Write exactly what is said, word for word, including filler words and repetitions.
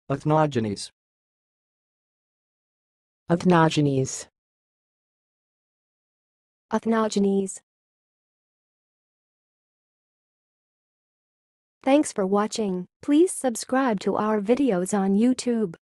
Ethnogenies. Ethnogenies. Ethnogenies. Thanks for watching. Please subscribe to our videos on YouTube.